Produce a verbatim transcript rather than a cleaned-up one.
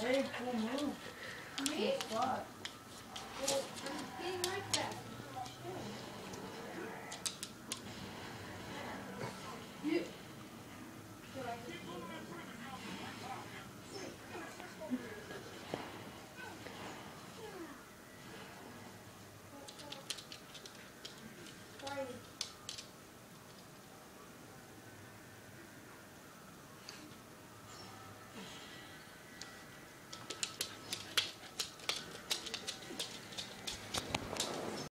Hey, cool move. Me? Cool spot. Well, I'm being like that.